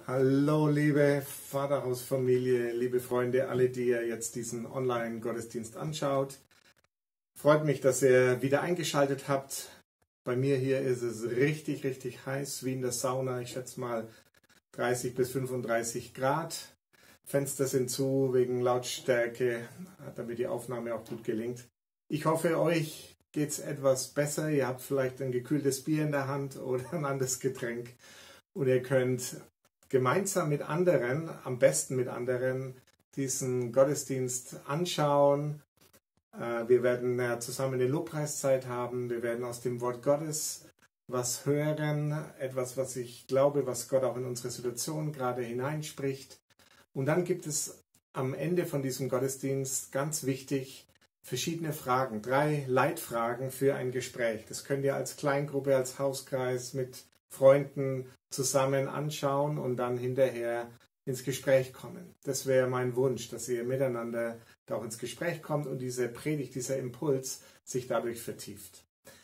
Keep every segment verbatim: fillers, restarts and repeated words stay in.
Hallo liebe Vaterhausfamilie, liebe Freunde, alle, die ihr jetzt diesen Online-Gottesdienst anschaut. Freut mich, dass ihr wieder eingeschaltet habt. Bei mir hier ist es richtig, richtig heiß, wie in der Sauna. Ich schätze mal dreißig bis fünfunddreißig Grad. Fenster sind zu wegen Lautstärke, damit die Aufnahme auch gut gelingt. Ich hoffe, euch geht es etwas besser. Ihr habt vielleicht ein gekühltes Bier in der Hand oder ein anderes Getränk. Und ihr könnt gemeinsam mit anderen, am besten mit anderen, diesen Gottesdienst anschauen. Wir werden zusammen eine Lobpreiszeit haben. Wir werden aus dem Wort Gottes was hören. Etwas, was ich glaube, was Gott auch in unsere Situation gerade hineinspricht. Und dann gibt es am Ende von diesem Gottesdienst ganz wichtig verschiedene Fragen. Drei Leitfragen für ein Gespräch. Das könnt ihr als Kleingruppe, als Hauskreis mit Freunden zusammen anschauen und dann hinterher ins Gespräch kommen. Das wäre mein Wunsch, dass ihr miteinander da auch ins Gespräch kommt und diese Predigt, dieser Impuls sich dadurch vertieft.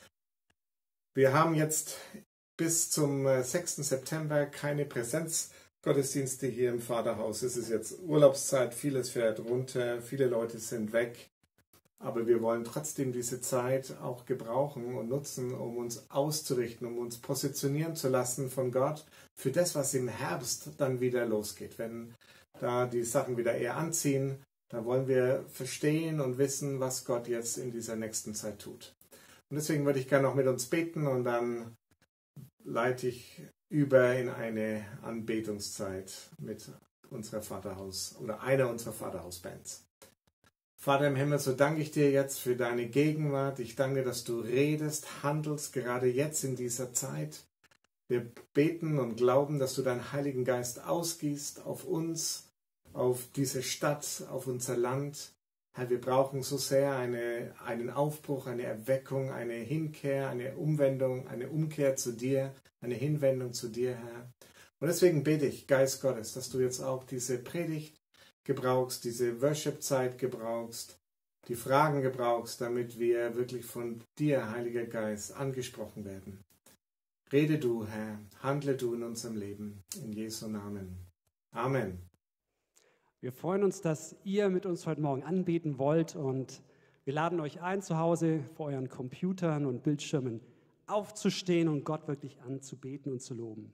Wir haben jetzt bis zum sechsten September keine Präsenzgottesdienste hier im Vaterhaus. Es ist jetzt Urlaubszeit, vieles fährt runter, viele Leute sind weg. Aber wir wollen trotzdem diese Zeit auch gebrauchen und nutzen, um uns auszurichten, um uns positionieren zu lassen von Gott für das, was im Herbst dann wieder losgeht. Wenn da die Sachen wieder eher anziehen, da wollen wir verstehen und wissen, was Gott jetzt in dieser nächsten Zeit tut. Und deswegen würde ich gerne noch mit uns beten und dann leite ich über in eine Anbetungszeit mit unserer Vaterhaus oder einer unserer Vaterhausbands. Vater im Himmel, so danke ich dir jetzt für deine Gegenwart. Ich danke dir, dass du redest, handelst, gerade jetzt in dieser Zeit. Wir beten und glauben, dass du deinen Heiligen Geist ausgießt auf uns, auf diese Stadt, auf unser Land. Herr, wir brauchen so sehr eine, einen Aufbruch, eine Erweckung, eine Hinkehr, eine Umwendung, eine Umkehr zu dir, eine Hinwendung zu dir, Herr. Und deswegen bete ich, Geist Gottes, dass du jetzt auch diese Predigt gebrauchst, diese Worship-Zeit gebrauchst, die Fragen gebrauchst, damit wir wirklich von dir, Heiliger Geist, angesprochen werden. Rede du, Herr, handle du in unserem Leben, in Jesu Namen. Amen. Wir freuen uns, dass ihr mit uns heute Morgen anbeten wollt und wir laden euch ein, zu Hause vor euren Computern und Bildschirmen aufzustehen und Gott wirklich anzubeten und zu loben.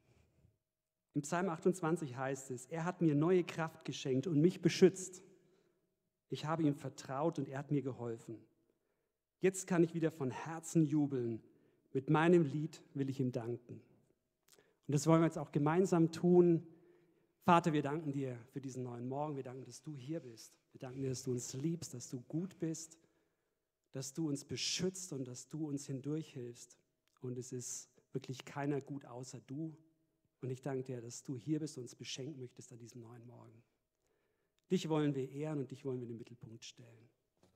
Im Psalm achtundzwanzig heißt es, er hat mir neue Kraft geschenkt und mich beschützt. Ich habe ihm vertraut und er hat mir geholfen. Jetzt kann ich wieder von Herzen jubeln. Mit meinem Lied will ich ihm danken. Und das wollen wir jetzt auch gemeinsam tun. Vater, wir danken dir für diesen neuen Morgen. Wir danken, dass du hier bist. Wir danken dir, dass du uns liebst, dass du gut bist, dass du uns beschützt und dass du uns hindurch hilfst. Und es ist wirklich keiner gut außer du. Und ich danke dir, dass du hier bist und uns beschenken möchtest an diesem neuen Morgen. Dich wollen wir ehren und dich wollen wir in den Mittelpunkt stellen.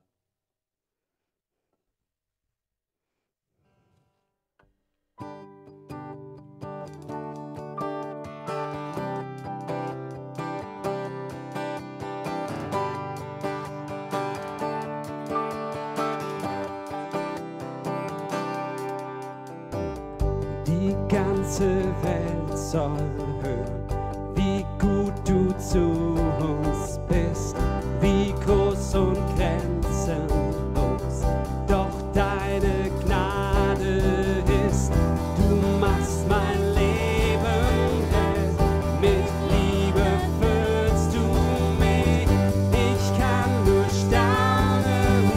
Die ganze Welt soll hören, wie gut du zu uns bist, wie groß und grenzenlos doch deine Gnade ist. Du machst mein Leben hell, mit Liebe füllst du mich, ich kann nur staunen,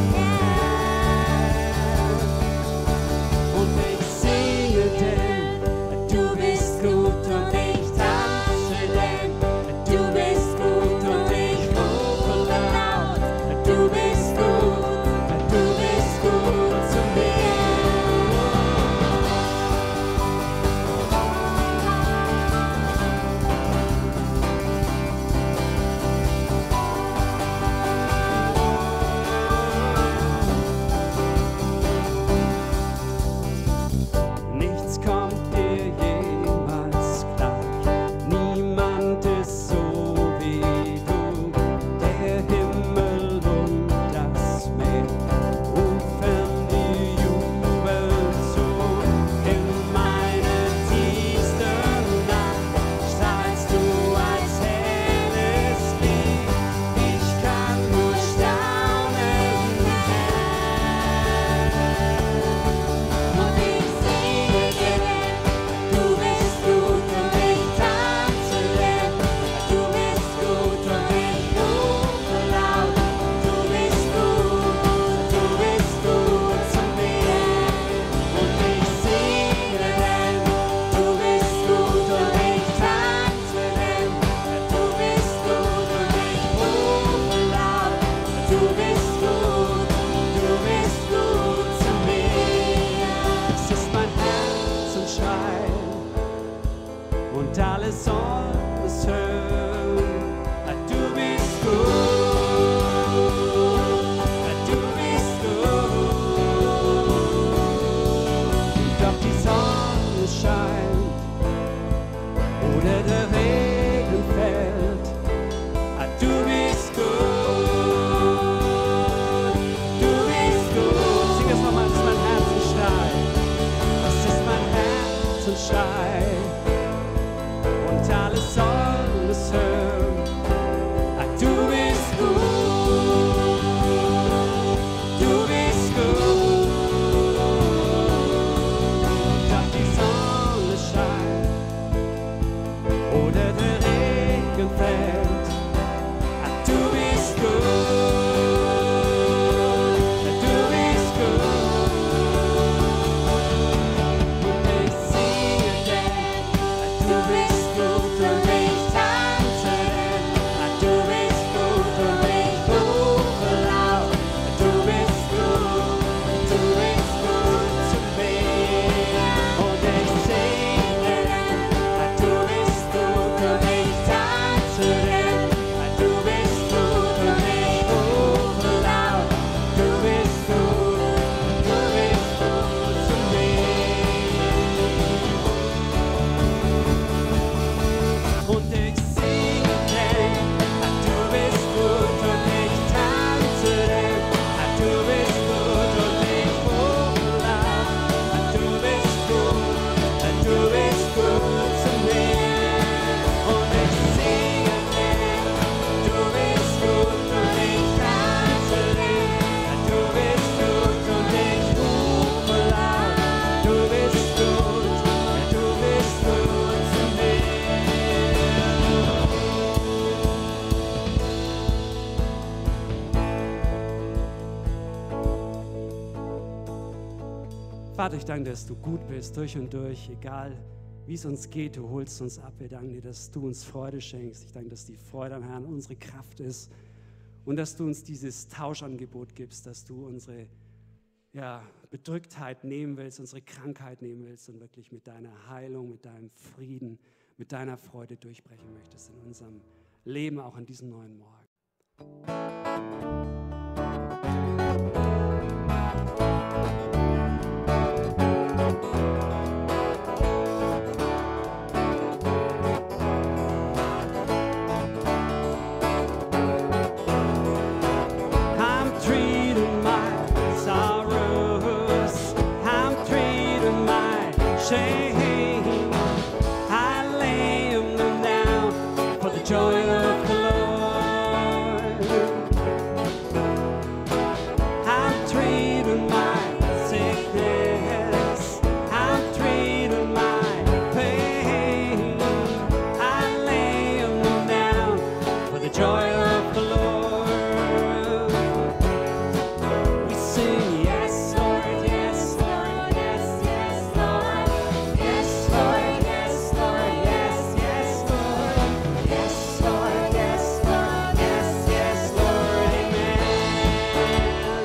Herr. Und ich singe denn, du bist gut und ich tanze denn, du bist gut und ich und alle sollen es hören. Ah, du bist gut, ah, du bist gut. Und ob die Sonne scheint oder der Regen fällt, ah, du bist gut, du bist gut. Sing es nochmal, das ist mein Herzensschrei. Das ist mein Herzensschrei. Und alle sollen es hören. Ah, du bist gut, du bist gut. Und ob die Sonne scheint oder der Regen fällt, ah, du bist gut, du bist gut. Und ich singe denn, ah, du bist gut und ich tanze denn, ah, du bist gut und ich rufe laut, ah, du bist gut, du bist gut zu mir. Und ich singe denn, ah, du bist gut und ich tanze denn, ah, du bist gut und ich rufe laut, du bist gut, du bist gut zu mir. Und ich singe denn, ah, du bist gut und ich tanze denn, ah, du bist gut und ich rufe laut, ah, du bist gut, ah, du bist gut zu mir. Und ich singe denn, du bist gut und ich tanze denn, ah, du bist gut und ich rufe laut, du bist gut, ah, du bist gut zu mir. Vater, ich danke dir, dass du gut bist, durch und durch, egal wie es uns geht, du holst uns ab. Wir danken dir, dass du uns Freude schenkst. Ich danke, dass die Freude am Herrn unsere Kraft ist und dass du uns dieses Tauschangebot gibst, dass du unsere ja, Bedrücktheit nehmen willst, unsere Krankheit nehmen willst und wirklich mit deiner Heilung, mit deinem Frieden, mit deiner Freude durchbrechen möchtest in unserem Leben, auch an diesem neuen Morgen. I'm treating my sorrows, I'm treating my shame. I lay 'em down for the joy of the Lord. I'm treating my sickness, I'm treating my pain. I lay 'em down for the joy of the Lord. We sing, yes, Lord, yes, Lord, yes, yes, Lord. Yes, Lord, yes, Lord, yes, yes, Lord. Yes, Lord, yes, Lord, yes, yes, Lord, amen.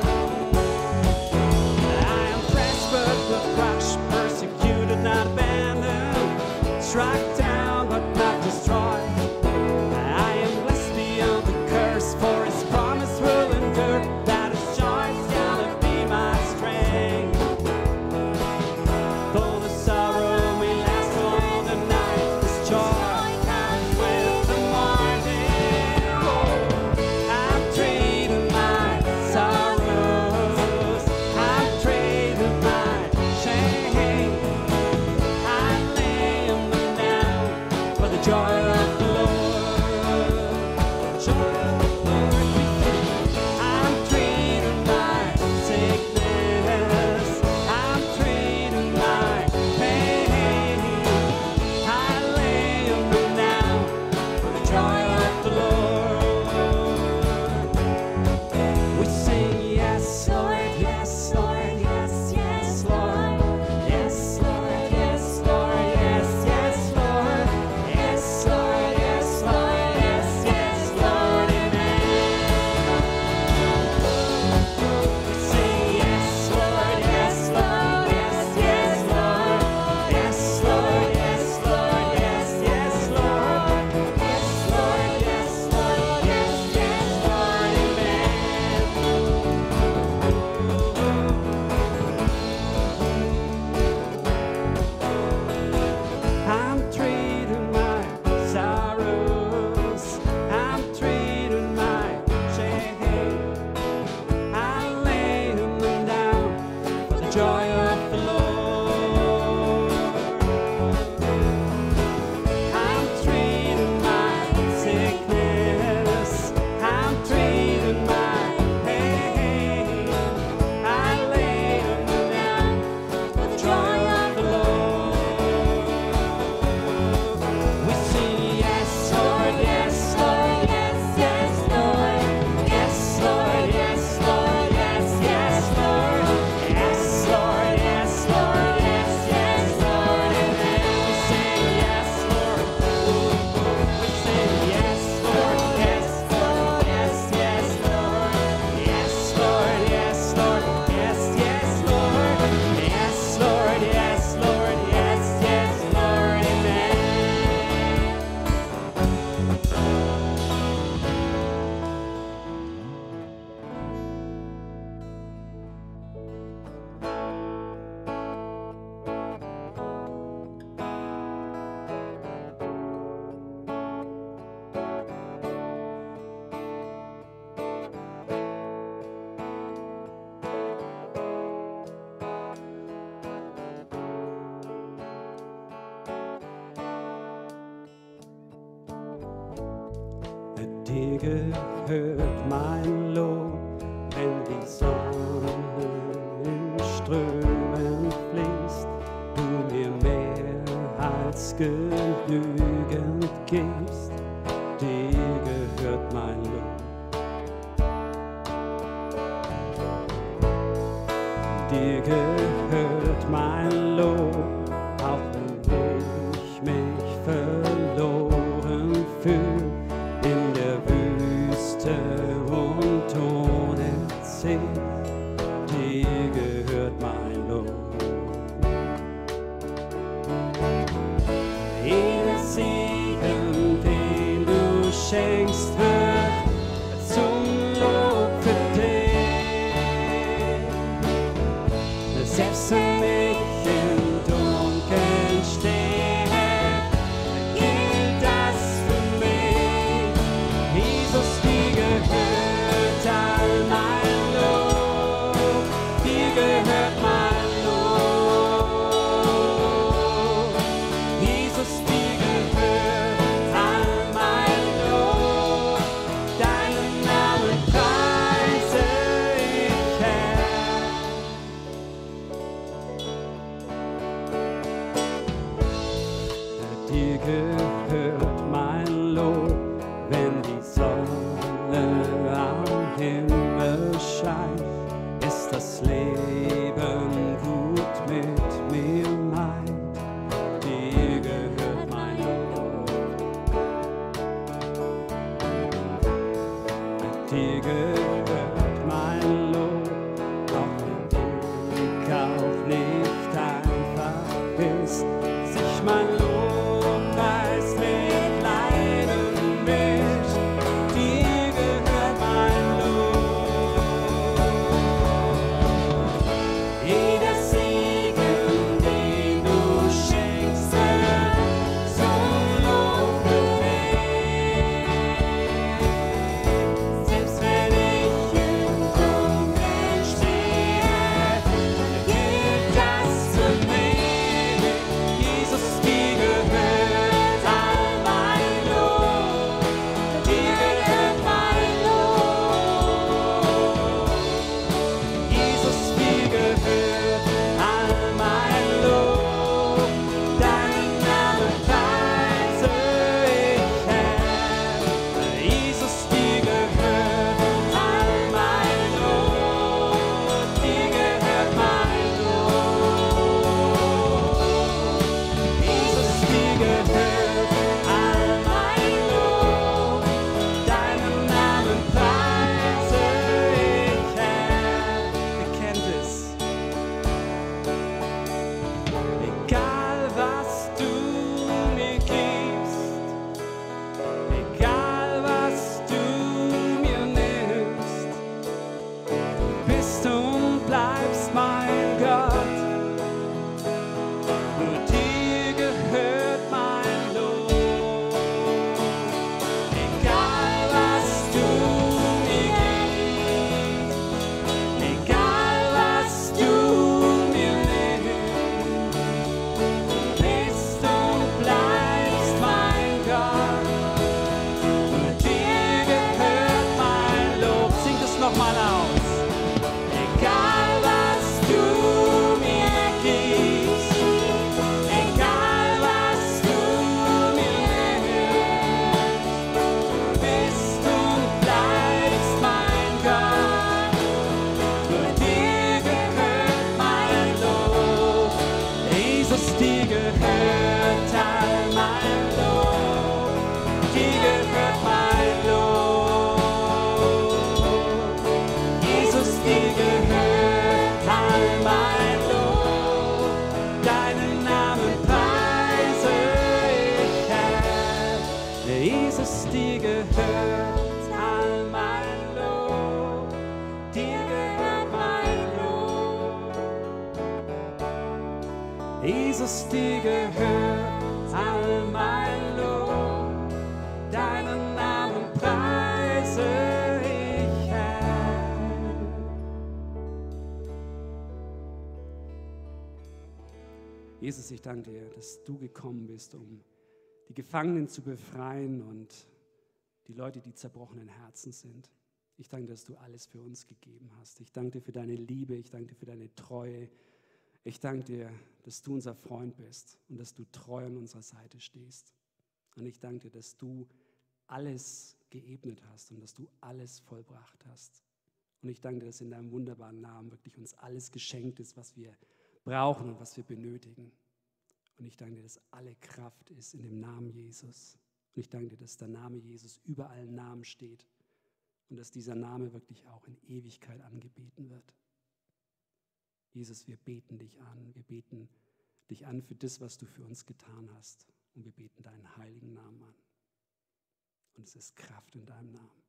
I am pressed but not crushed, persecuted, not abandoned, struck down but not destroyed. I am blessed beyond the curse, for His promise will endure. That His joy is gonna be my strength. Though the sorrow may last all the night, His joy comes with the morning. Oh, I'm trading my sorrows, I'm trading my shame. I lay 'em down Dir gehört mein Lob, wenn die Sonne in Strömen fließt, du mir mehr als genügend gibst. Dir gehört mein Lob. Dir gehört mein Lob, auch wenn ich mich verloren fühle in der Wüste und ohne Ziel. Dir gehört mein Lob. Jeder Segen, den du schenkst, wird zum Lob für dich. Selbst wenn ich im Dunkeln stehe, gilt das für mich. Jesus, dir gehört all mein Lob, dir gehört mein Lob. Jesus, dir gehört all mein Lob, deinen Namen preise ich, Herr. Dir gehört mein Lob, wenn die Sonne am Himmel scheint, ist das Leben gut mit mir meint. Dir gehört mein Lob. Dir gehört mein Lob, auch wenn der Weg auch nicht einfach ist, sich mein Lobpreis mit Leiden mischt. Dir gehört mein Lob. Jeder Segen, den du schenkst, wird zum Lob für mich. Selbst wenn ich im Dunkeln stehe, gilt das für mich. Jesus, dir gehört all mein Lob, dir gehört mein Lob. Jesus, dir gehört all mein Lob, deinen Namen preise ich, Herr. Jesus, dir gehört all mein Lob, dir gehört mein Lob. Jesus, dir gehört all mein Lob, deinen Namen preise ich, Herr. Bekennt es. Egal was du mir gibst, egal was du mir nimmst, du bist und bleibst mein Gott. Nur dir gehört mein Lob. Egal was du mir gibst, egal was du mir nimmst, du bist und bleibst mein Gott. Nur dir gehört mein Lob. Sing das nochmal aus. Egal was du mir gibst, egal was du mir nimmst, du bist und bleibst mein Gott. Nur dir gehört mein Lob. Jesus, dir gehört all mein Lob, dir gehört mein Lob. Jesus, dir gehört all mein Lob, deinen Namen preise ich, Herr. Jesus, dir gehört all mein Lob, dir gehört mein Lob. Jesus, dir gehört all mein Lob, deinen Namen preise ich, Herr. Jesus, ich danke dir, dass du gekommen bist, um die Gefangenen zu befreien und die Leute, die zerbrochenen Herzen sind. Ich danke, dass du alles für uns gegeben hast. Ich danke dir für deine Liebe, ich danke dir für deine Treue. Ich danke dir, dass du unser Freund bist und dass du treu an unserer Seite stehst. Und ich danke dir, dass du alles geebnet hast und dass du alles vollbracht hast. Und ich danke dir, dass in deinem wunderbaren Namen wirklich uns alles geschenkt ist, was wir brauchen und was wir benötigen. Und ich danke dir, dass alle Kraft ist in dem Namen Jesus. Und ich danke dir, dass der Name Jesus über allen Namen steht und dass dieser Name wirklich auch in Ewigkeit angebeten wird. Jesus, wir beten dich an. Wir beten dich an für das, was du für uns getan hast. Und wir beten deinen heiligen Namen an. Und es ist Kraft in deinem Namen.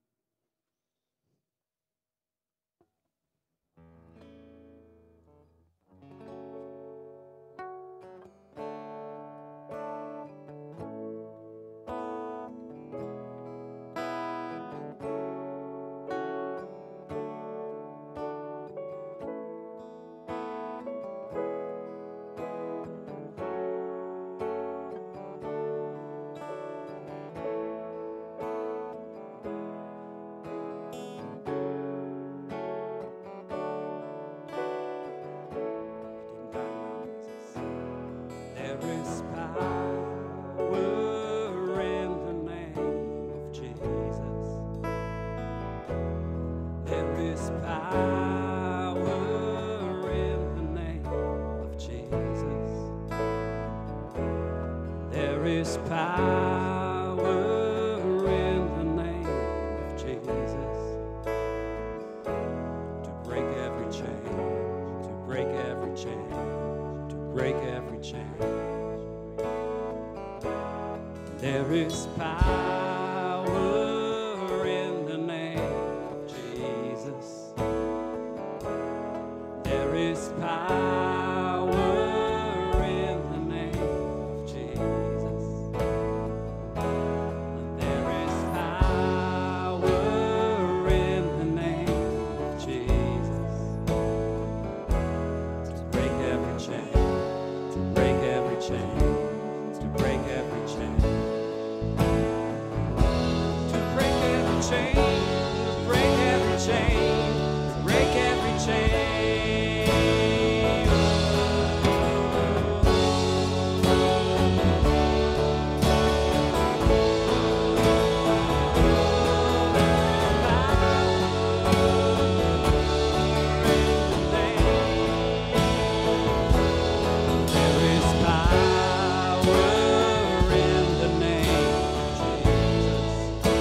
There is power in the name of Jesus. There is power in the name of Jesus. There is power in the name of Jesus. To break every chain, to break every chain, to break every chain. Chain, break every chain, break every chain. There is power in the name of Jesus.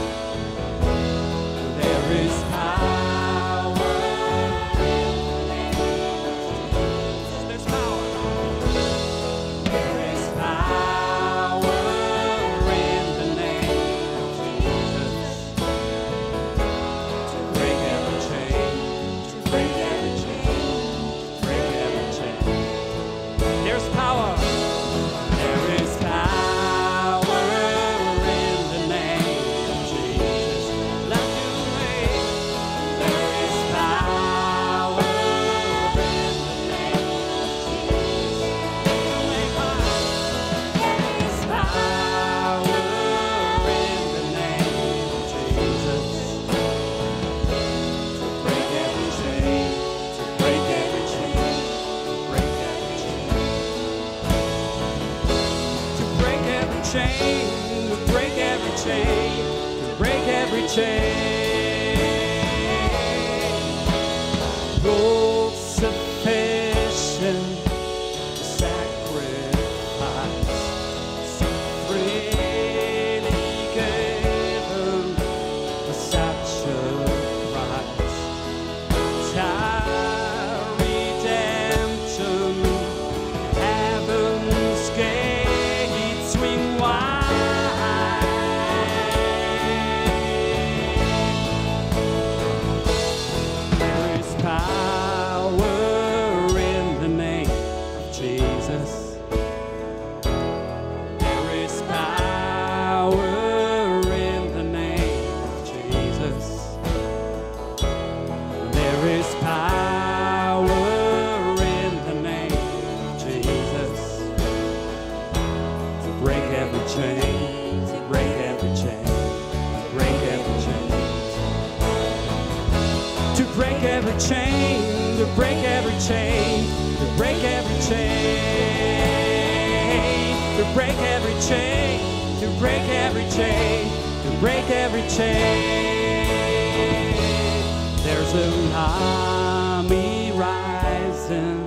There is power in the name of Jesus. There's power. There is power in the name of Jesus. To break every chain, to break every chain, to break every chain. There's power. There is power in the name of Jesus. Let you There is power in the name of Jesus. There is power in the name of Jesus. To break every chain, to break every chain, to break every chain. To break every chain, to break every chain, to break every chain. All sufficient sacrifice, so freely given for such a price. Our redemption, heaven's gates swing wide. There is power. every chain, to break every chain, to break every chain, to break every chain, to break every chain, to break every chain. There's an army rising.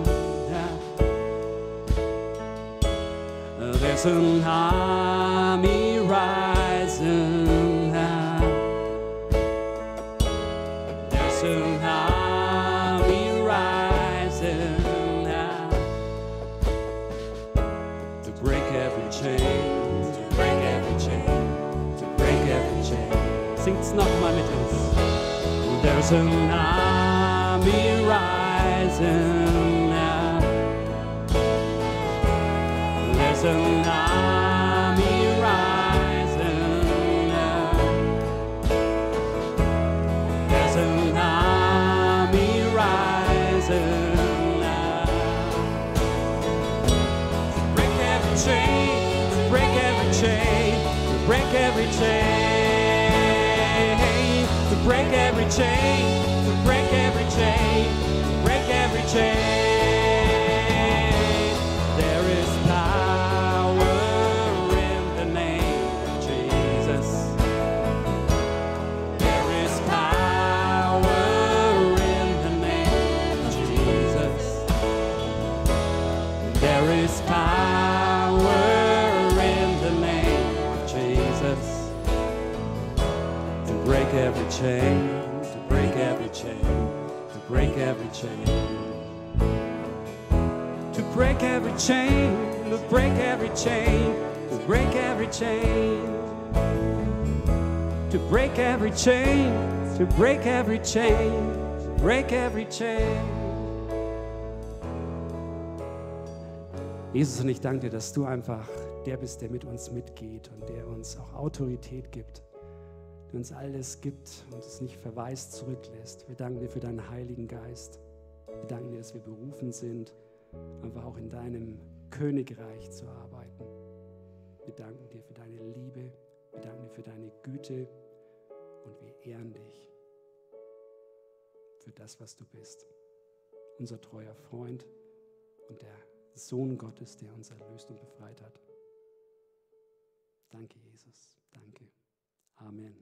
There's an army rising high. There's an army rising high to break every chain, to break every chain, to break every chain. Singt's nochmal mit uns. There's an army rising high. There's an army rising up. There's an army rising up. To break every chain, to break every chain, to break every chain, to break every chain, to break every chain, to break every chain. There is power in the name of Jesus. There is power in the name of Jesus. There is power in the name of Jesus to break every chain, to break every chain, to break every chain. To break every chain, to break every chain, to break every chain. To break every chain, to break every chain, to break every chain. Jesus, und ich danke dir, dass du einfach der bist, der mit uns mitgeht und der uns auch Autorität gibt, der uns alles gibt und es nicht verwaist zurücklässt. Wir danken dir für deinen Heiligen Geist. Wir danken dir, dass wir berufen sind, einfach auch in deinem Königreich zu arbeiten. Wir danken dir für deine Liebe, wir danken dir für deine Güte und wir ehren dich für das, was du bist. Unser treuer Freund und der Sohn Gottes, der uns erlöst und befreit hat. Danke, Jesus. Danke. Amen.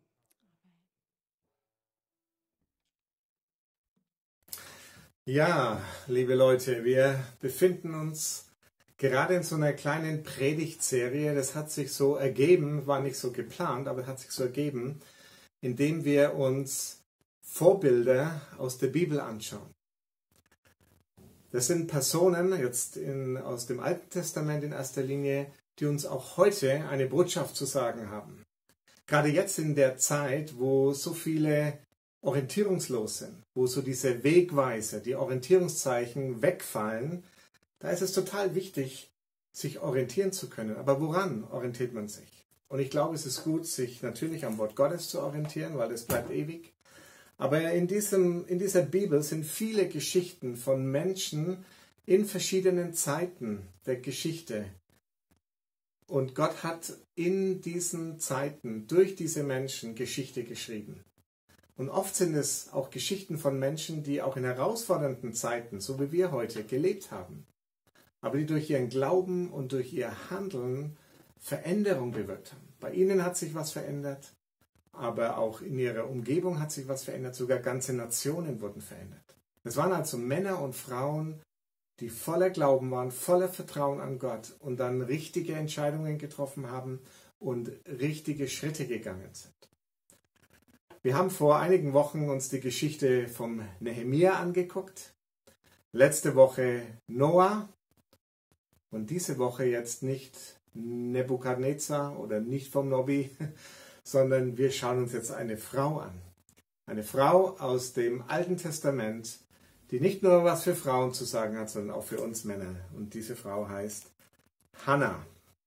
Ja, liebe Leute, wir befinden uns gerade in so einer kleinen Predigtserie. Das hat sich so ergeben, war nicht so geplant, aber hat sich so ergeben, indem wir uns Vorbilder aus der Bibel anschauen. Das sind Personen, jetzt in, aus dem Alten Testament in erster Linie, die uns auch heute eine Botschaft zu sagen haben. Gerade jetzt in der Zeit, wo so viele orientierungslos sind, wo so diese Wegweiser, die Orientierungszeichen wegfallen, da ist es total wichtig, sich orientieren zu können. Aber woran orientiert man sich? Und ich glaube, es ist gut, sich natürlich am Wort Gottes zu orientieren, weil es bleibt ewig. Aber in, diesem, in dieser Bibel sind viele Geschichten von Menschen in verschiedenen Zeiten der Geschichte. Und Gott hat in diesen Zeiten durch diese Menschen Geschichte geschrieben. Und oft sind es auch Geschichten von Menschen, die auch in herausfordernden Zeiten, so wie wir heute, gelebt haben. Aber die durch ihren Glauben und durch ihr Handeln Veränderung bewirkt haben. Bei ihnen hat sich was verändert, aber auch in ihrer Umgebung hat sich was verändert. Sogar ganze Nationen wurden verändert. Es waren also Männer und Frauen, die voller Glauben waren, voller Vertrauen an Gott und dann richtige Entscheidungen getroffen haben und richtige Schritte gegangen sind. Wir haben vor einigen Wochen uns die Geschichte vom Nehemia angeguckt. Letzte Woche Noah und diese Woche jetzt nicht Nebukadnezar oder nicht vom Nobby, sondern wir schauen uns jetzt eine Frau an. Eine Frau aus dem Alten Testament, die nicht nur was für Frauen zu sagen hat, sondern auch für uns Männer. Und diese Frau heißt Hannah.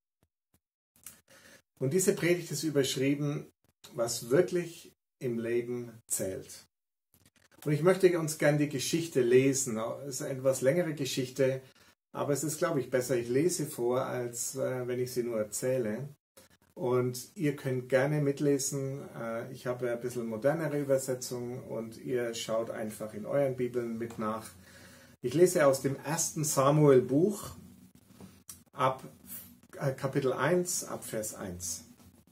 Und diese Predigt ist überschrieben, was wirklich im Leben zählt. Und ich möchte uns gerne die Geschichte lesen. Es ist eine etwas längere Geschichte, aber es ist, glaube ich, besser, ich lese vor, als äh, wenn ich sie nur erzähle. Und ihr könnt gerne mitlesen. Ich habe ein bisschen modernere Übersetzung und ihr schaut einfach in euren Bibeln mit nach. Ich lese aus dem ersten Samuel-Buch ab Kapitel eins, ab Vers eins.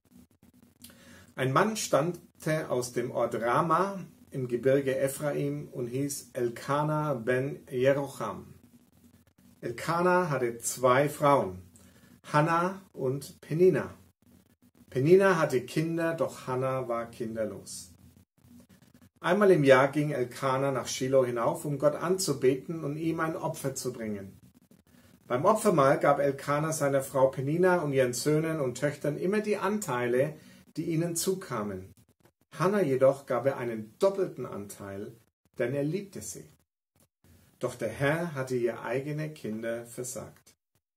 Ein Mann stammte aus dem Ort Rama im Gebirge Ephraim und hieß Elkana ben Jerocham. Elkana hatte zwei Frauen, Hannah und Penina. Penina hatte Kinder, doch Hannah war kinderlos. Einmal im Jahr ging Elkana nach Schilo hinauf, um Gott anzubeten und ihm ein Opfer zu bringen. Beim Opfermahl gab Elkana seiner Frau Penina und ihren Söhnen und Töchtern immer die Anteile, die ihnen zukamen. Hannah jedoch gab er einen doppelten Anteil, denn er liebte sie. Doch der Herr hatte ihr eigene Kinder versagt.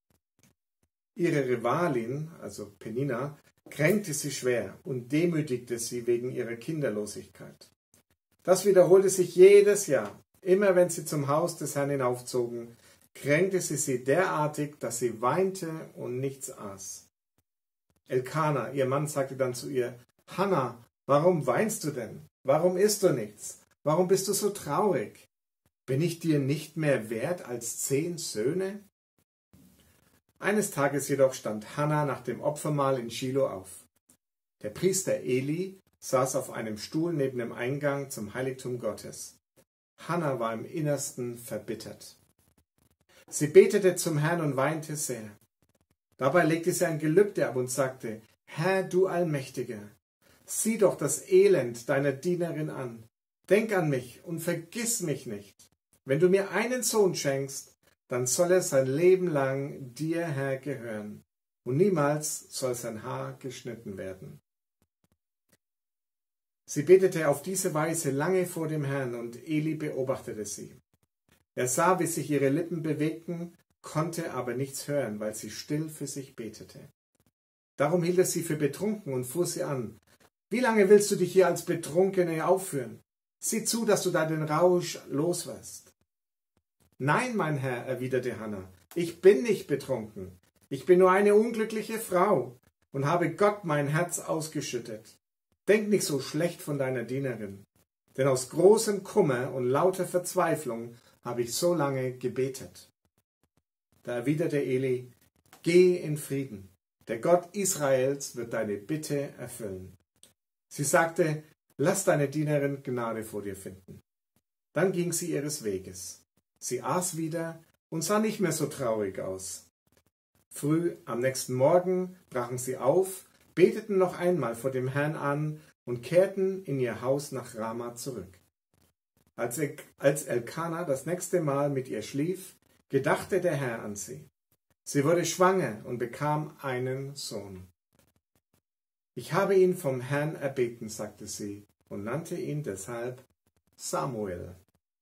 Ihre Rivalin, also Penina, kränkte sie schwer und demütigte sie wegen ihrer Kinderlosigkeit. Das wiederholte sich jedes Jahr. Immer wenn sie zum Haus des Herrn hinaufzogen, kränkte sie sie derartig, dass sie weinte und nichts aß. Elkana, ihr Mann, sagte dann zu ihr: Hannah, warum weinst du denn? Warum isst du nichts? Warum bist du so traurig? Bin ich dir nicht mehr wert als zehn Söhne? Eines Tages jedoch stand Hannah nach dem Opfermahl in Schilo auf. Der Priester Eli saß auf einem Stuhl neben dem Eingang zum Heiligtum Gottes. Hannah war im Innersten verbittert. Sie betete zum Herrn und weinte sehr. Dabei legte sie ein Gelübde ab und sagte: Herr, du Allmächtiger, sieh doch das Elend deiner Dienerin an. Denk an mich und vergiss mich nicht. Wenn du mir einen Sohn schenkst, dann soll er sein Leben lang dir, Herr, gehören, und niemals soll sein Haar geschnitten werden. Sie betete auf diese Weise lange vor dem Herrn, und Eli beobachtete sie. Er sah, wie sich ihre Lippen bewegten, konnte aber nichts hören, weil sie still für sich betete. Darum hielt er sie für betrunken und fuhr sie an: Wie lange willst du dich hier als Betrunkene aufführen? Sieh zu, dass du da den Rausch loswirst. Nein, mein Herr, erwiderte Hannah, ich bin nicht betrunken. Ich bin nur eine unglückliche Frau und habe Gott mein Herz ausgeschüttet. Denk nicht so schlecht von deiner Dienerin, denn aus großem Kummer und lauter Verzweiflung habe ich so lange gebetet. Da erwiderte Eli: Geh in Frieden, der Gott Israels wird deine Bitte erfüllen. Sie sagte: Lass deine Dienerin Gnade vor dir finden. Dann ging sie ihres Weges. Sie aß wieder und sah nicht mehr so traurig aus. Früh am nächsten Morgen brachen sie auf, beteten noch einmal vor dem Herrn an und kehrten in ihr Haus nach Rama zurück. Als, El- als Elkana das nächste Mal mit ihr schlief, gedachte der Herr an sie. Sie wurde schwanger und bekam einen Sohn. Ich habe ihn vom Herrn erbeten, sagte sie, und nannte ihn deshalb Samuel.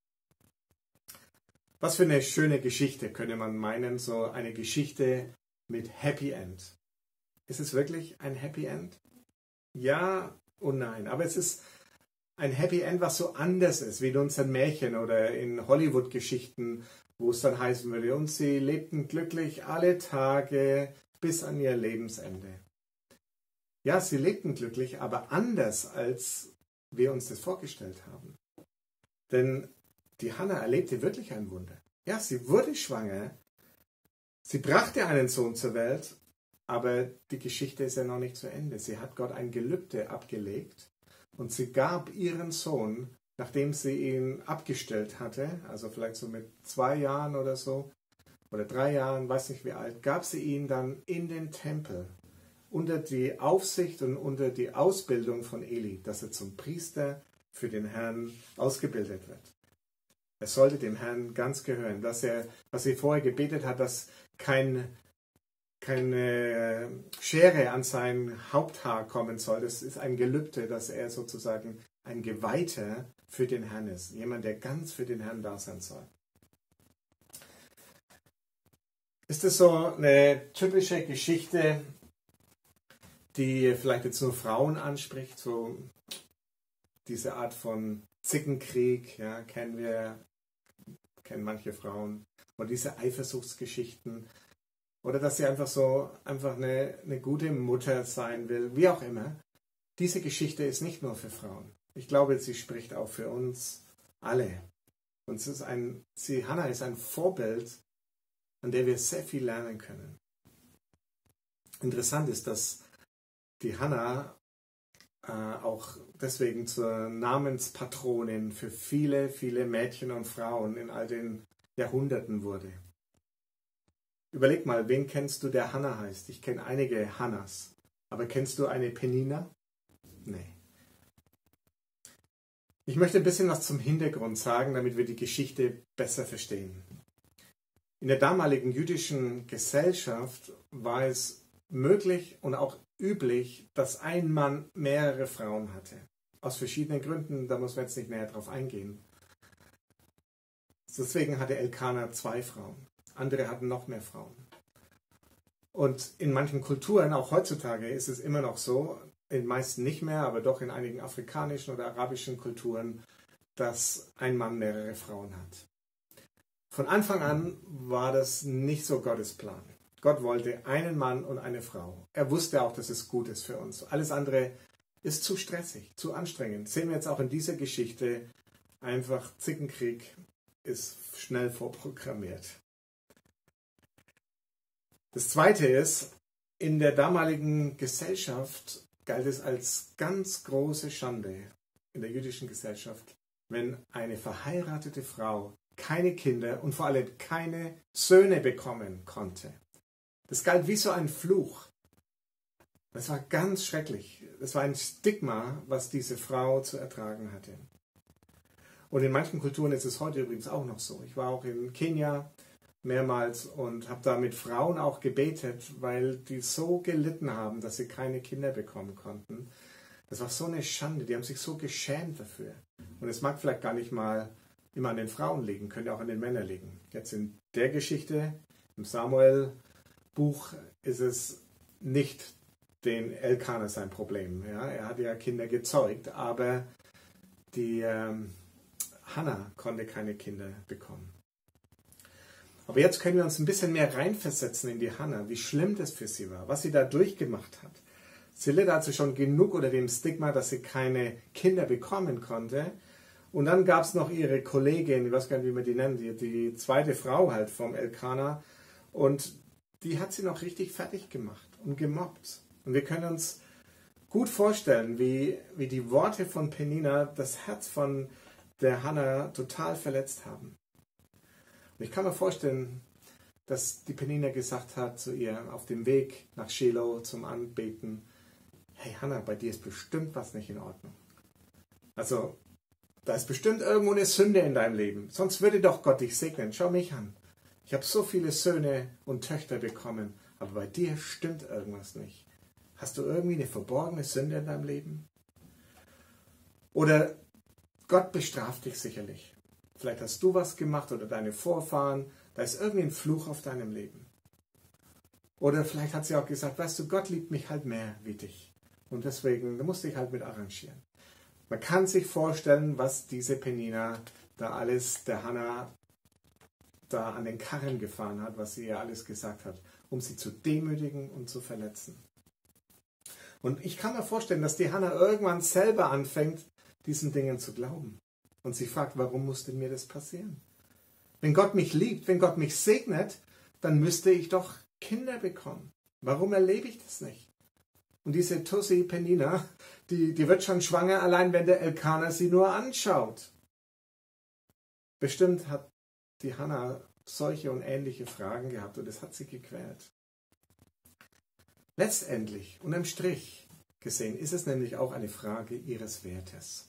Was für eine schöne Geschichte, könnte man meinen, so eine Geschichte mit Happy End. Ist es wirklich ein Happy End? Ja und nein, aber es ist ein Happy End, was so anders ist, wie in unseren Märchen oder in Hollywood-Geschichten, wo es dann heißen würde: Und sie lebten glücklich alle Tage bis an ihr Lebensende. Ja, sie lebten glücklich, aber anders, als wir uns das vorgestellt haben. Denn die Hannah erlebte wirklich ein Wunder. Ja, sie wurde schwanger, sie brachte einen Sohn zur Welt, aber die Geschichte ist ja noch nicht zu Ende. Sie hat Gott ein Gelübde abgelegt und sie gab ihren Sohn, nachdem sie ihn abgestellt hatte, also vielleicht so mit zwei Jahren oder so, oder drei Jahren, weiß nicht wie alt, gab sie ihn dann in den Tempel unter die Aufsicht und unter die Ausbildung von Eli, dass er zum Priester für den Herrn ausgebildet wird. Er sollte dem Herrn ganz gehören, dass er, was sie vorher gebetet hat, dass kein, keine Schere an sein Haupthaar kommen soll. Das ist ein Gelübde, dass er sozusagen ein Geweihter für den Herrn ist. Jemand, der ganz für den Herrn da sein soll. Ist das so eine typische Geschichte, die vielleicht jetzt nur Frauen anspricht? So diese Art von Zickenkrieg, ja, kennen wir, kennen manche Frauen. Und diese Eifersuchtsgeschichten. oder dass sie einfach so einfach eine, eine gute Mutter sein will, wie auch immer. Diese Geschichte ist nicht nur für Frauen. Ich glaube, sie spricht auch für uns alle. Und es ist ein, sie, Hannah ist ein Vorbild, an der wir sehr viel lernen können. Interessant ist, dass die Hannah äh, auch deswegen zur Namenspatronin für viele, viele Mädchen und Frauen in all den Jahrhunderten wurde. Überleg mal, wen kennst du, der Hannah heißt? Ich kenne einige Hannahs. Aber kennst du eine Penina? Nee. Ich möchte ein bisschen was zum Hintergrund sagen, damit wir die Geschichte besser verstehen. In der damaligen jüdischen Gesellschaft war es möglich und auch üblich, dass ein Mann mehrere Frauen hatte. Aus verschiedenen Gründen, da muss man jetzt nicht näher drauf eingehen. Deswegen hatte Elkanah zwei Frauen. Andere hatten noch mehr Frauen. Und in manchen Kulturen, auch heutzutage, ist es immer noch so, in den meisten nicht mehr, aber doch in einigen afrikanischen oder arabischen Kulturen, dass ein Mann mehrere Frauen hat. Von Anfang an war das nicht so Gottes Plan. Gott wollte einen Mann und eine Frau. Er wusste auch, dass es gut ist für uns. Alles andere ist zu stressig, zu anstrengend. Sehen wir jetzt auch in dieser Geschichte, einfach Zickenkrieg ist schnell vorprogrammiert. Das Zweite ist, in der damaligen Gesellschaft galt es als ganz große Schande in der jüdischen Gesellschaft, wenn eine verheiratete Frau keine Kinder und vor allem keine Söhne bekommen konnte. Das galt wie so ein Fluch. Das war ganz schrecklich. Das war ein Stigma, was diese Frau zu ertragen hatte. Und in manchen Kulturen ist es heute übrigens auch noch so. Ich war auch in Kenia mehrmals und habe da mit Frauen auch gebetet, weil die so gelitten haben, dass sie keine Kinder bekommen konnten. Das war so eine Schande, die haben sich so geschämt dafür. Und es mag vielleicht gar nicht mal immer an den Frauen liegen, könnte auch an den Männern liegen. Jetzt in der Geschichte, im Samuel-Buch, ist es nicht den Elkanah sein Problem. Ja? Er hat ja Kinder gezeugt, aber die ähm, Hannah konnte keine Kinder bekommen. Aber jetzt können wir uns ein bisschen mehr reinversetzen in die Hannah, wie schlimm das für sie war, was sie da durchgemacht hat. Sie litt also schon genug unter dem Stigma, dass sie keine Kinder bekommen konnte. Und dann gab es noch ihre Kollegin, ich weiß gar nicht, wie man die nennt, die, die zweite Frau halt vom Elkanah. Und die hat sie noch richtig fertig gemacht und gemobbt. Und wir können uns gut vorstellen, wie, wie die Worte von Penina das Herz von der Hannah total verletzt haben. Und ich kann mir vorstellen, dass die Penina gesagt hat zu ihr auf dem Weg nach Shiloh zum Anbeten, hey Hannah, bei dir ist bestimmt was nicht in Ordnung. Also, da ist bestimmt irgendwo eine Sünde in deinem Leben. Sonst würde doch Gott dich segnen. Schau mich an. Ich habe so viele Söhne und Töchter bekommen, aber bei dir stimmt irgendwas nicht. Hast du irgendwie eine verborgene Sünde in deinem Leben? Oder Gott bestraft dich sicherlich. Vielleicht hast du was gemacht oder deine Vorfahren. Da ist irgendwie ein Fluch auf deinem Leben. Oder vielleicht hat sie auch gesagt, weißt du, Gott liebt mich halt mehr wie dich. Und deswegen, da musst du dich halt mit arrangieren. Man kann sich vorstellen, was diese Penina da alles der Hannah da an den Karren gefahren hat, was sie ihr alles gesagt hat, um sie zu demütigen und zu verletzen. Und ich kann mir vorstellen, dass die Hannah irgendwann selber anfängt, diesen Dingen zu glauben. Und sie fragt, warum musste mir das passieren? Wenn Gott mich liebt, wenn Gott mich segnet, dann müsste ich doch Kinder bekommen. Warum erlebe ich das nicht? Und diese Tussi Penina, die, die wird schon schwanger, allein wenn der Elkanah sie nur anschaut. Bestimmt hat die Hannah solche und ähnliche Fragen gehabt und es hat sie gequält. Letztendlich, unterm Strich gesehen, ist es nämlich auch eine Frage ihres Wertes.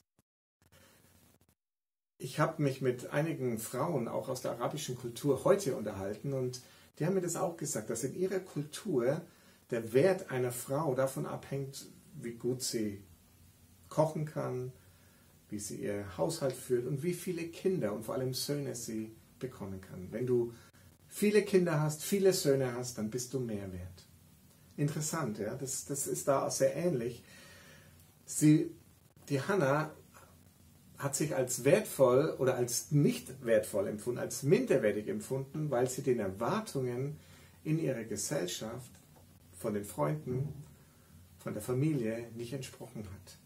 Ich habe mich mit einigen Frauen, auch aus der arabischen Kultur, heute unterhalten und die haben mir das auch gesagt, dass in ihrer Kultur der Wert einer Frau davon abhängt, wie gut sie kochen kann, wie sie ihr Haushalt führt und wie viele Kinder und vor allem Söhne sie bekommen kann. Wenn du viele Kinder hast, viele Söhne hast, dann bist du mehr wert. Interessant, ja, das, das ist da auch sehr ähnlich. Sie, die Hannah hat sich als wertvoll oder als nicht wertvoll empfunden, als minderwertig empfunden, weil sie den Erwartungen in ihrer Gesellschaft, von den Freunden, von der Familie nicht entsprochen hat.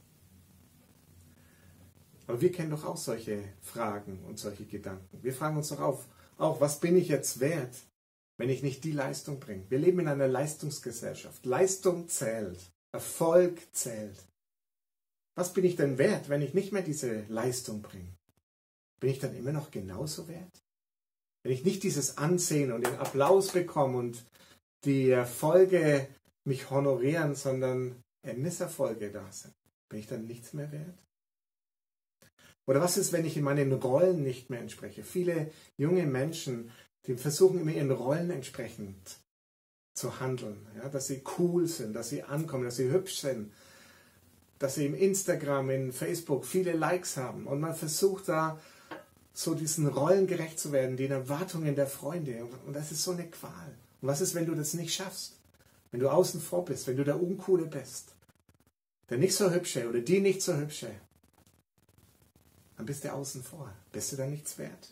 Aber wir kennen doch auch solche Fragen und solche Gedanken. Wir fragen uns doch auch, auch, was bin ich jetzt wert, wenn ich nicht die Leistung bringe? Wir leben in einer Leistungsgesellschaft. Leistung zählt. Erfolg zählt. Was bin ich denn wert, wenn ich nicht mehr diese Leistung bringe? Bin ich dann immer noch genauso wert? Wenn ich nicht dieses Ansehen und den Applaus bekomme und die Erfolge mich honorieren, sondern Misserfolge da sind, bin ich dann nichts mehr wert? Oder was ist, wenn ich in meinen Rollen nicht mehr entspreche? Viele junge Menschen, die versuchen immer ihren Rollen entsprechend zu handeln, ja, dass sie cool sind, dass sie ankommen, dass sie hübsch sind, dass sie im Instagram, in Facebook viele Likes haben und man versucht da so diesen Rollen gerecht zu werden, den Erwartungen der Freunde, und das ist so eine Qual. Und was ist, wenn du das nicht schaffst? Wenn du außen vor bist, wenn du der Uncoole bist, der nicht so hübsche oder die nicht so hübsche, dann bist du außen vor. Bist du dann nichts wert?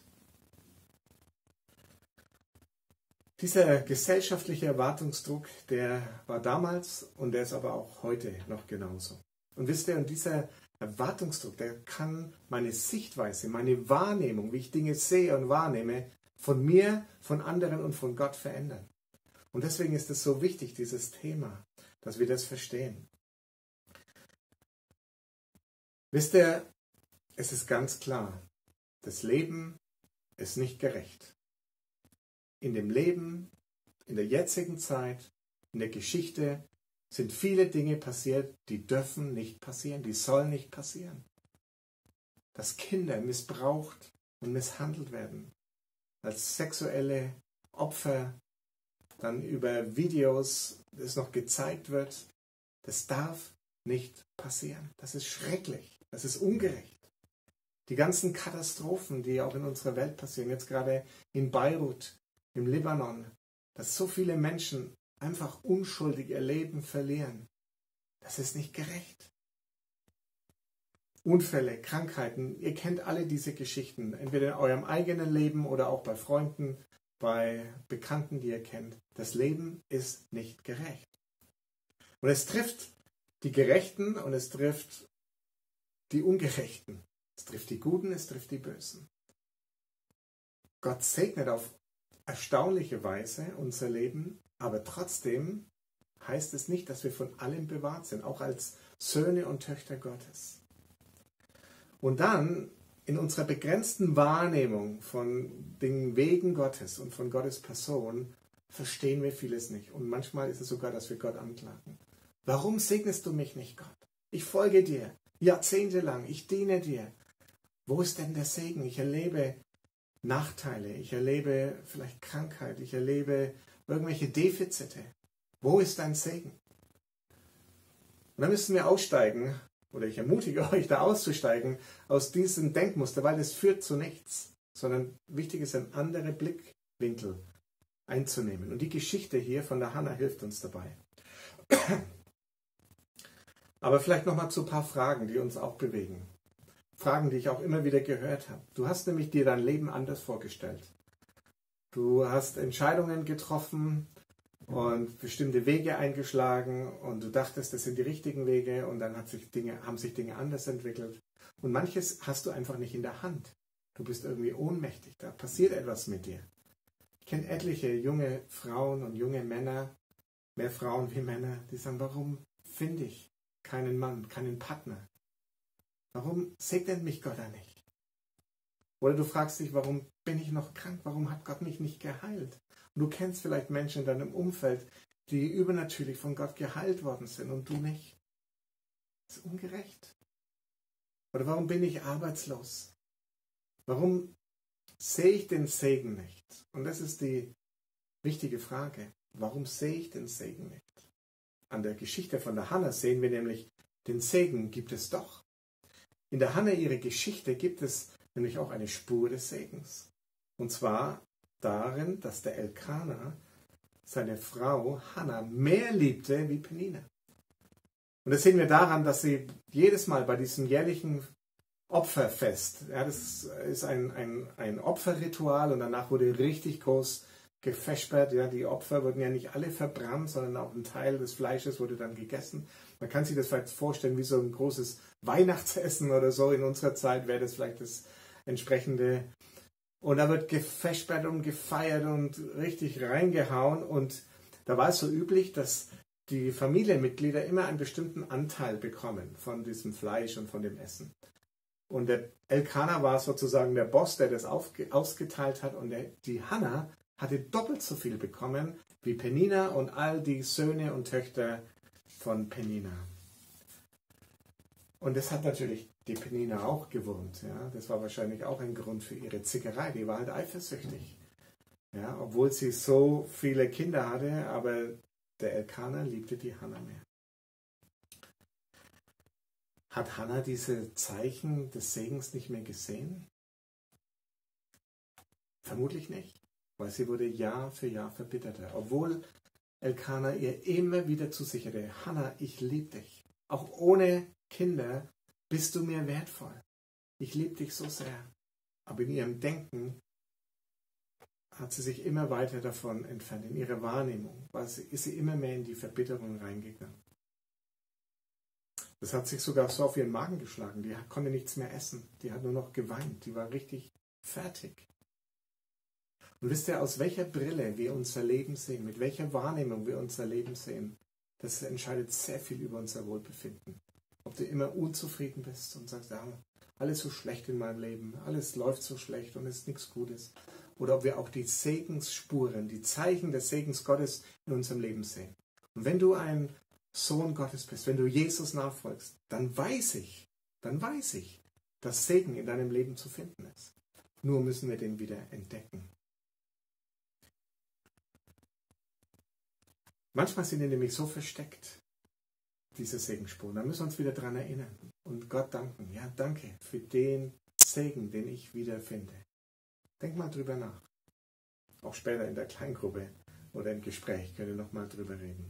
Dieser gesellschaftliche Erwartungsdruck, der war damals und der ist aber auch heute noch genauso. Und wisst ihr, und dieser Erwartungsdruck, der kann meine Sichtweise, meine Wahrnehmung, wie ich Dinge sehe und wahrnehme, von mir, von anderen und von Gott verändern. Und deswegen ist es so wichtig, dieses Thema, dass wir das verstehen. Wisst ihr, es ist ganz klar, das Leben ist nicht gerecht. In dem Leben, in der jetzigen Zeit, in der Geschichte sind viele Dinge passiert, die dürfen nicht passieren, die sollen nicht passieren. Dass Kinder missbraucht und misshandelt werden, als sexuelle Opfer, dann über Videos, das noch gezeigt wird, das darf nicht passieren. Das ist schrecklich, das ist ungerecht. Die ganzen Katastrophen, die auch in unserer Welt passieren, jetzt gerade in Beirut, im Libanon, dass so viele Menschen einfach unschuldig ihr Leben verlieren. Das ist nicht gerecht. Unfälle, Krankheiten, ihr kennt alle diese Geschichten, entweder in eurem eigenen Leben oder auch bei Freunden, bei Bekannten, die ihr kennt. Das Leben ist nicht gerecht. Und es trifft die Gerechten und es trifft die Ungerechten. Es trifft die Guten, es trifft die Bösen. Gott segnet auf erstaunliche Weise unser Leben, aber trotzdem heißt es nicht, dass wir von allem bewahrt sind, auch als Söhne und Töchter Gottes. Und dann in unserer begrenzten Wahrnehmung von den Wegen Gottes und von Gottes Person verstehen wir vieles nicht. Und manchmal ist es sogar, dass wir Gott anklagen. Warum segnest du mich nicht, Gott? Ich folge dir jahrzehntelang, ich diene dir. Wo ist denn der Segen? Ich erlebe Nachteile, ich erlebe vielleicht Krankheit, ich erlebe irgendwelche Defizite. Wo ist dein Segen? Und dann müssen wir aussteigen, oder ich ermutige euch, da auszusteigen, aus diesem Denkmuster, weil es führt zu nichts, sondern wichtig ist, einen anderen Blickwinkel einzunehmen. Und die Geschichte hier von der Hannah hilft uns dabei. Aber vielleicht nochmal zu ein paar Fragen, die uns auch bewegen. Fragen, die ich auch immer wieder gehört habe. Du hast nämlich dir dein Leben anders vorgestellt. Du hast Entscheidungen getroffen und bestimmte Wege eingeschlagen und du dachtest, das sind die richtigen Wege und dann hat sich Dinge, haben sich Dinge anders entwickelt. Und manches hast du einfach nicht in der Hand. Du bist irgendwie ohnmächtig, da passiert etwas mit dir. Ich kenne etliche junge Frauen und junge Männer, mehr Frauen wie Männer, die sagen, warum finde ich keinen Mann, keinen Partner? Warum segnet mich Gott da nicht? Oder du fragst dich, warum bin ich noch krank? Warum hat Gott mich nicht geheilt? Und du kennst vielleicht Menschen in deinem Umfeld, die übernatürlich von Gott geheilt worden sind und du nicht. Das ist ungerecht. Oder warum bin ich arbeitslos? Warum sehe ich den Segen nicht? Und das ist die wichtige Frage. Warum sehe ich den Segen nicht? An der Geschichte von der Hannah sehen wir nämlich, den Segen gibt es doch. In der Hannah, ihre Geschichte, gibt es nämlich auch eine Spur des Segens. Und zwar darin, dass der Elkanah seine Frau Hannah mehr liebte wie Penina. Und das sehen wir daran, dass sie jedes Mal bei diesem jährlichen Opferfest, ja, das ist ein, ein, ein Opferritual und danach wurde richtig groß gefespert. Ja, die Opfer wurden ja nicht alle verbrannt, sondern auch ein Teil des Fleisches wurde dann gegessen. Man kann sich das vielleicht vorstellen wie so ein großes Weihnachtsessen oder so. In unserer Zeit wäre das vielleicht das entsprechende. Und da wird gefespert und gefeiert und richtig reingehauen. Und da war es so üblich, dass die Familienmitglieder immer einen bestimmten Anteil bekommen von diesem Fleisch und von dem Essen. Und der Elkanah war sozusagen der Boss, der das aufge- ausgeteilt hat. Und der, die Hannah hatte doppelt so viel bekommen wie Penina und all die Söhne und Töchter von Penina. Und das hat natürlich die Penina auch gewurmt. Ja? Das war wahrscheinlich auch ein Grund für ihre Zickerei. Die war halt eifersüchtig. Ja? Obwohl sie so viele Kinder hatte, aber der Elkanah liebte die Hannah mehr. Hat Hannah diese Zeichen des Segens nicht mehr gesehen? Vermutlich nicht, weil sie wurde Jahr für Jahr verbitterter. Obwohl Elkanah ihr immer wieder zusicherte, Hannah, ich liebe dich. Auch ohne Kinder bist du mir wertvoll. Ich liebe dich so sehr. Aber in ihrem Denken hat sie sich immer weiter davon entfernt. In ihrer Wahrnehmung war sie, ist sie immer mehr in die Verbitterung reingegangen. Das hat sich sogar so auf ihren Magen geschlagen. Die konnte nichts mehr essen. Die hat nur noch geweint. Die war richtig fertig. Und wisst ihr, aus welcher Brille wir unser Leben sehen, mit welcher Wahrnehmung wir unser Leben sehen, das entscheidet sehr viel über unser Wohlbefinden. Ob du immer unzufrieden bist und sagst, ja, alles so schlecht in meinem Leben, alles läuft so schlecht und es ist nichts Gutes. Oder ob wir auch die Segensspuren, die Zeichen des Segens Gottes in unserem Leben sehen. Und wenn du ein Sohn Gottes bist, wenn du Jesus nachfolgst, dann weiß ich, dann weiß ich, dass Segen in deinem Leben zu finden ist. Nur müssen wir den wieder entdecken. Manchmal sind die nämlich so versteckt, diese Segensspuren. Da müssen wir uns wieder dran erinnern und Gott danken. Ja, danke für den Segen, den ich wieder finde. Denk mal drüber nach. Auch später in der Kleingruppe oder im Gespräch könnt ihr nochmal drüber reden.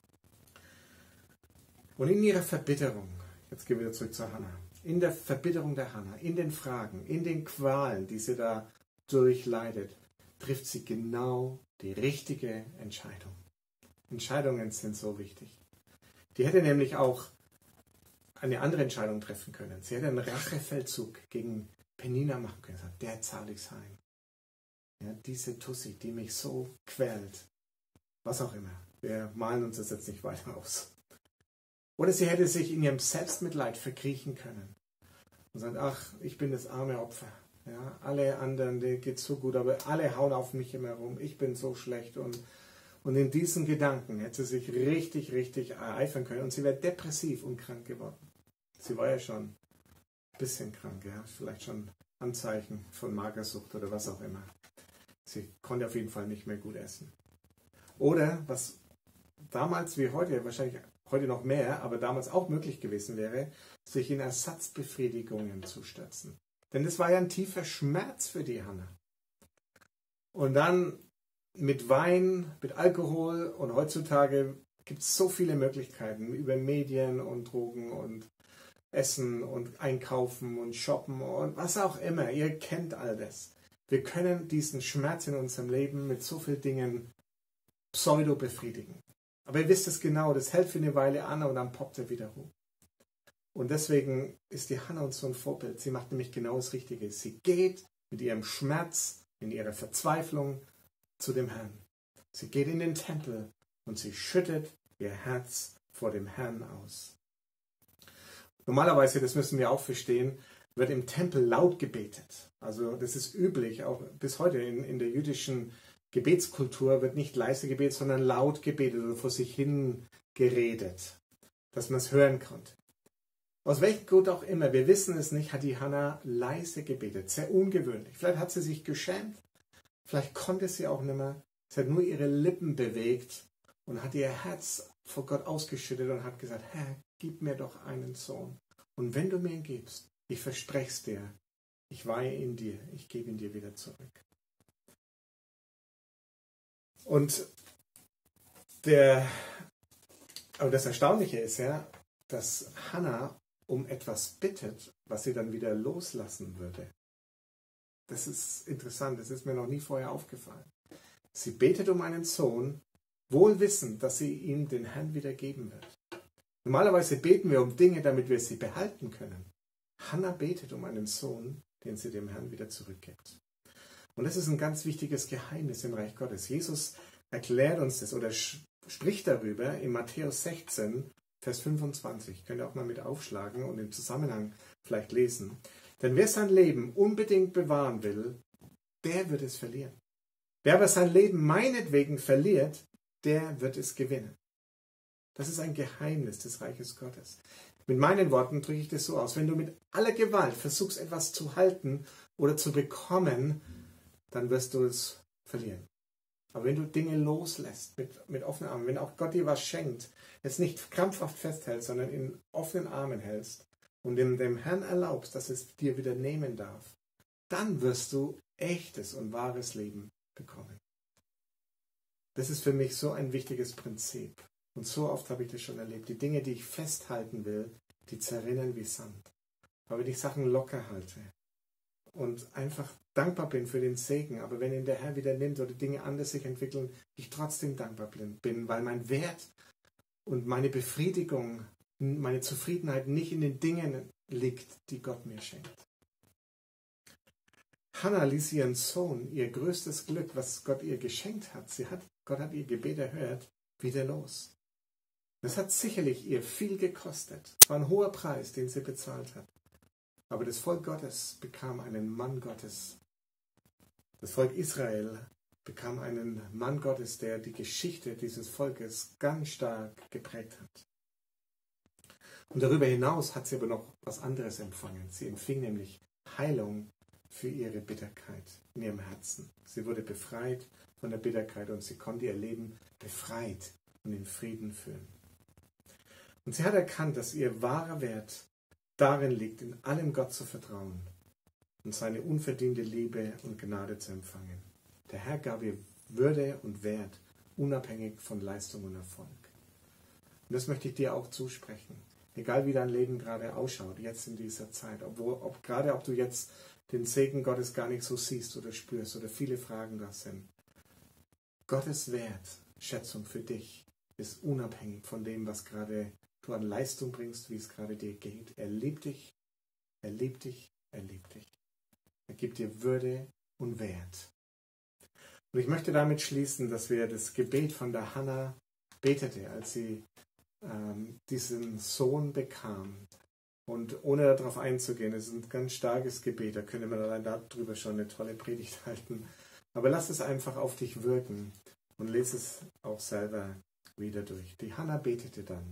Und in ihrer Verbitterung, jetzt gehen wir wieder zurück zu Hannah, in der Verbitterung der Hannah, in den Fragen, in den Qualen, die sie da durchleidet, trifft sie genau die richtige Entscheidung. Entscheidungen sind so wichtig. Die hätte nämlich auch eine andere Entscheidung treffen können. Sie hätte einen Rachefeldzug gegen Penina machen können. Der zahle ich's heim. Ja, diese Tussi, die mich so quält. Was auch immer. Wir malen uns das jetzt nicht weiter aus. Oder sie hätte sich in ihrem Selbstmitleid verkriechen können. Und sagt, ach, ich bin das arme Opfer. Ja, alle anderen, denen geht's so gut, aber alle hauen auf mich immer rum. Ich bin so schlecht. Und, und in diesen Gedanken hätte sie sich richtig, richtig ereifern können. Und sie wäre depressiv und krank geworden. Sie war ja schon ein bisschen krank, ja, vielleicht schon Anzeichen von Magersucht oder was auch immer. Sie konnte auf jeden Fall nicht mehr gut essen. Oder, was damals wie heute, wahrscheinlich heute noch mehr, aber damals auch möglich gewesen wäre, sich in Ersatzbefriedigungen zu stürzen. Denn das war ja ein tiefer Schmerz für die Hannah. Und dann mit Wein, mit Alkohol und heutzutage gibt es so viele Möglichkeiten über Medien und Drogen und Essen und Einkaufen und Shoppen und was auch immer. Ihr kennt all das. Wir können diesen Schmerz in unserem Leben mit so vielen Dingen pseudo befriedigen. Aber ihr wisst es genau, das hält für eine Weile an und dann poppt er wieder hoch. Und deswegen ist die Hannah uns so ein Vorbild. Sie macht nämlich genau das Richtige. Sie geht mit ihrem Schmerz, in ihrer Verzweiflung zu dem Herrn. Sie geht in den Tempel und sie schüttet ihr Herz vor dem Herrn aus. Normalerweise, das müssen wir auch verstehen, wird im Tempel laut gebetet. Also das ist üblich, auch bis heute in, in der jüdischen Gebetskultur wird nicht leise gebetet, sondern laut gebetet oder vor sich hin geredet, dass man es hören konnte. Aus welchem Grund auch immer, wir wissen es nicht, hat die Hannah leise gebetet, sehr ungewöhnlich. Vielleicht hat sie sich geschämt, vielleicht konnte sie auch nicht mehr. Sie hat nur ihre Lippen bewegt und hat ihr Herz vor Gott ausgeschüttet und hat gesagt, Herr, gib mir doch einen Sohn. Und wenn du mir ihn gibst, ich verspreche es dir, ich weihe in dir, ich gebe ihn dir wieder zurück. Und der, aber das Erstaunliche ist ja, dass Hannah um etwas bittet, was sie dann wieder loslassen würde. Das ist interessant, das ist mir noch nie vorher aufgefallen. Sie betet um einen Sohn, wohl wissend, dass sie ihm den Herrn wieder geben wird. Normalerweise beten wir um Dinge, damit wir sie behalten können. Hannah betet um einen Sohn, den sie dem Herrn wieder zurückgibt. Und das ist ein ganz wichtiges Geheimnis im Reich Gottes. Jesus erklärt uns das oder spricht darüber in Matthäus sechzehn, Vers fünfundzwanzig. Könnt ihr auch mal mit aufschlagen und im Zusammenhang vielleicht lesen. Denn wer sein Leben unbedingt bewahren will, der wird es verlieren. Wer aber sein Leben meinetwegen verliert, der wird es gewinnen. Das ist ein Geheimnis des Reiches Gottes. Mit meinen Worten drücke ich das so aus. Wenn du mit aller Gewalt versuchst, etwas zu halten oder zu bekommen, dann wirst du es verlieren. Aber wenn du Dinge loslässt, mit, mit offenen Armen, wenn auch Gott dir was schenkt, es nicht krampfhaft festhältst, sondern in offenen Armen hältst und dem, dem Herrn erlaubst, dass es dir wieder nehmen darf, dann wirst du echtes und wahres Leben bekommen. Das ist für mich so ein wichtiges Prinzip. Und so oft habe ich das schon erlebt. Die Dinge, die ich festhalten will, die zerrinnen wie Sand. Aber wenn ich Sachen locker halte und einfach dankbar bin für den Segen, aber wenn ihn der Herr wieder nimmt oder Dinge anders sich entwickeln, ich trotzdem dankbar bin, weil mein Wert und meine Befriedigung, meine Zufriedenheit nicht in den Dingen liegt, die Gott mir schenkt. Hannah ließ ihren Sohn, ihr größtes Glück, was Gott ihr geschenkt hat, sie hat, Gott hat ihr Gebet erhört, wieder los. Das hat sicherlich ihr viel gekostet. Es war ein hoher Preis, den sie bezahlt hat. Aber das Volk Gottes bekam einen Mann Gottes. Das Volk Israel bekam einen Mann Gottes, der die Geschichte dieses Volkes ganz stark geprägt hat. Und darüber hinaus hat sie aber noch was anderes empfangen. Sie empfing nämlich Heilung für ihre Bitterkeit in ihrem Herzen. Sie wurde befreit von der Bitterkeit und sie konnte ihr Leben befreit und in Frieden führen. Und sie hat erkannt, dass ihr wahrer Wert darin liegt, in allem Gott zu vertrauen und seine unverdiente Liebe und Gnade zu empfangen. Der Herr gab ihr Würde und Wert, unabhängig von Leistung und Erfolg. Und das möchte ich dir auch zusprechen. Egal wie dein Leben gerade ausschaut, jetzt in dieser Zeit, obwohl, ob, gerade ob du jetzt den Segen Gottes gar nicht so siehst oder spürst oder viele Fragen da sind. Gottes Wertschätzung für dich ist unabhängig von dem, was gerade du an Leistung bringst, wie es gerade dir geht. Er liebt dich, er liebt dich, er liebt dich. Er gibt dir Würde und Wert. Und ich möchte damit schließen, dass wir das Gebet von der Hannah betete, als sie ähm, diesen Sohn bekam. Und ohne darauf einzugehen, es ist ein ganz starkes Gebet, da könnte man allein darüber schon eine tolle Predigt halten. Aber lass es einfach auf dich wirken und lese es auch selber wieder durch. Die Hannah betete dann: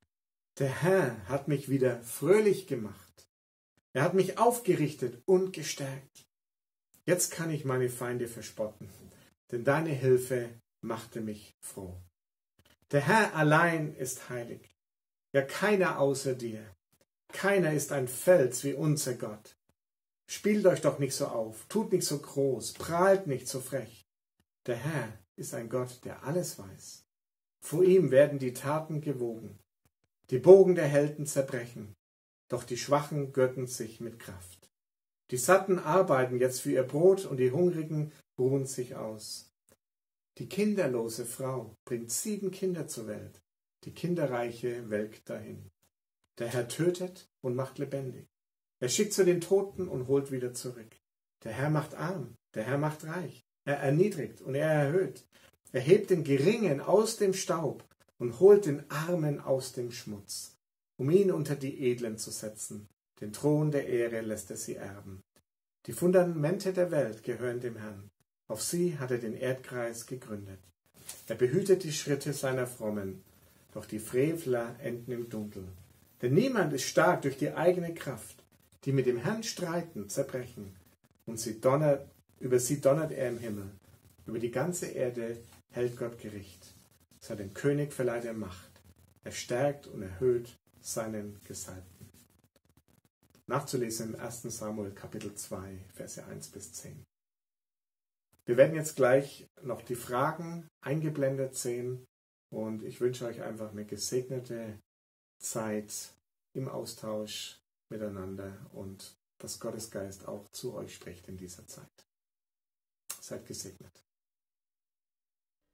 Der Herr hat mich wieder fröhlich gemacht. Er hat mich aufgerichtet und gestärkt. Jetzt kann ich meine Feinde verspotten, denn deine Hilfe machte mich froh. Der Herr allein ist heilig, ja keiner außer dir. Keiner ist ein Fels wie unser Gott. Spielt euch doch nicht so auf, tut nicht so groß, prahlt nicht so frech. Der Herr ist ein Gott, der alles weiß. Vor ihm werden die Taten gewogen. Die Bogen der Helden zerbrechen, doch die Schwachen gürten sich mit Kraft. Die Satten arbeiten jetzt für ihr Brot und die Hungrigen ruhen sich aus. Die kinderlose Frau bringt sieben Kinder zur Welt, die Kinderreiche welkt dahin. Der Herr tötet und macht lebendig. Er schickt zu den Toten und holt wieder zurück. Der Herr macht arm, der Herr macht reich. Er erniedrigt und er erhöht. Er hebt den Geringen aus dem Staub und holt den Armen aus dem Schmutz, um ihn unter die Edlen zu setzen. Den Thron der Ehre lässt er sie erben. Die Fundamente der Welt gehören dem Herrn. Auf sie hat er den Erdkreis gegründet. Er behütet die Schritte seiner Frommen, doch die Frevler enden im Dunkel. Denn niemand ist stark durch die eigene Kraft. Die mit dem Herrn streiten, zerbrechen. Und sie donnert, über sie donnert er im Himmel. Über die ganze Erde hält Gott Gericht. Seinem König verleiht er Macht. Er stärkt und erhöht seinen Gesalbten. Nachzulesen im ersten Samuel Kapitel zwei, Verse eins bis zehn. Wir werden jetzt gleich noch die Fragen eingeblendet sehen. Und ich wünsche euch einfach eine gesegnete Zeit im Austausch miteinander und dass Gottes Geist auch zu euch spricht in dieser Zeit. Seid gesegnet.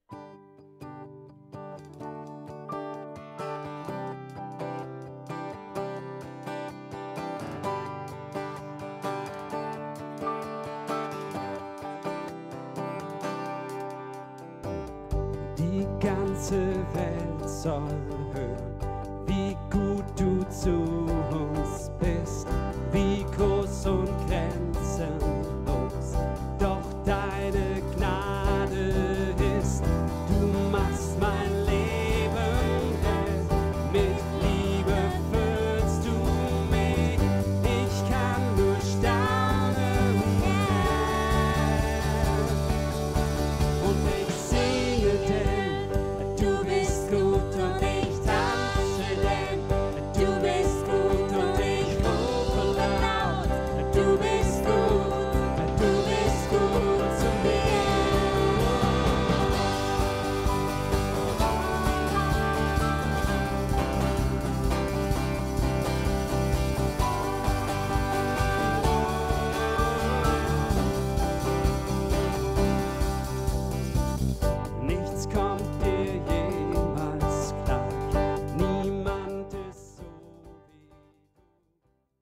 Die ganze Welt soll hören,